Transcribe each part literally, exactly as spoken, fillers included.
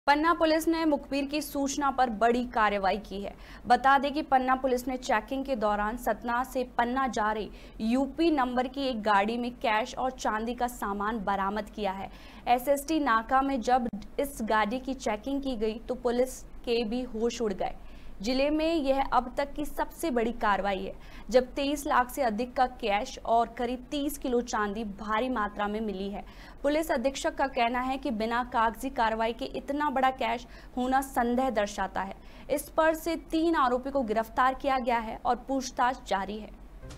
पन्ना police ने मुखबिर की सूचना पर बड़ी कार्रवाई की है। बता दें कि पन्ना पुलिस ने चेकिंग के दौरान सतना से पन्ना जा रही यूपी नंबर की एक गाड़ी में कैश और चांदी का सामान बरामद किया है। एसएसटी नाका में जब इस गाड़ी की चेकिंग की गई तो पुलिस के भी होश उड़ गए। जिले में यह अब तक की सबसे बड़ी कार्रवाई है, जब तेईस लाख से अधिक का कैश और करीब तीस किलो चांदी भारी मात्रा में मिली है। पुलिस अधीक्षक का कहना है कि बिना कागजी कार्रवाई के इतना बड़ा कैश होना संदेह दर्शाता है। इस पर से तीन आरोपी को गिरफ्तार किया गया है और पूछताछ जारी है।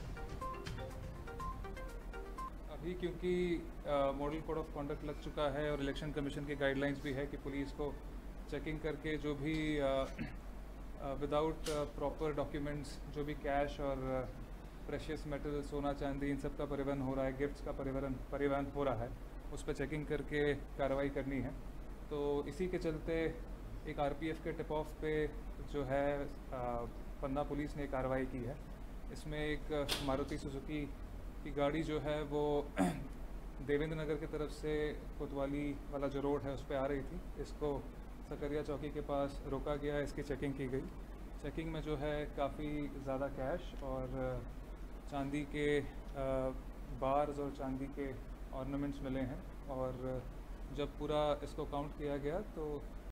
अभी क्योंकि मॉडल कोड ऑफ कंडक्ट लग चुका है और इलेक्शन कमीशन की गाइडलाइंस भी है कि पुलिस को चेकिंग करके जो भी विदाउट प्रॉपर डॉक्यूमेंट्स जो भी कैश और प्रेशियस मेटल सोना चांदी इन सब का परिवहन हो रहा है, गिफ्ट्स का परिवहन परिवहन हो रहा है, उस पर चेकिंग करके कार्रवाई करनी है। तो इसी के चलते एक आरपीएफ के टिप ऑफ पे जो है आ, पन्ना पुलिस ने कार्रवाई की है। इसमें एक मारुति सुजुकी की गाड़ी जो है वो देवेंद्र नगर की तरफ से कोतवाली वाला जो रोड है उस पर आ रही थी। इसको सकरिया चौकी के पास रोका गया, इसकी चेकिंग की गई। चेकिंग में जो है काफ़ी ज़्यादा कैश और चांदी के बार्स और चांदी के ऑर्नामेंट्स मिले हैं और जब पूरा इसको काउंट किया गया तो